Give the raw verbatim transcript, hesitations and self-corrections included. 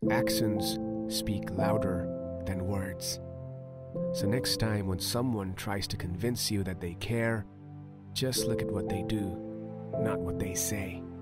Actions speak louder than words. So next time when someone tries to convince you that they care, just look at what they do, not what they say.